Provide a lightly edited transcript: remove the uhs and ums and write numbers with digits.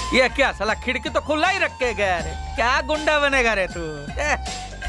ये क्या साला खिड़की तो खुला ही रख के गया रे, क्या गुंडा बनेगा रे तू।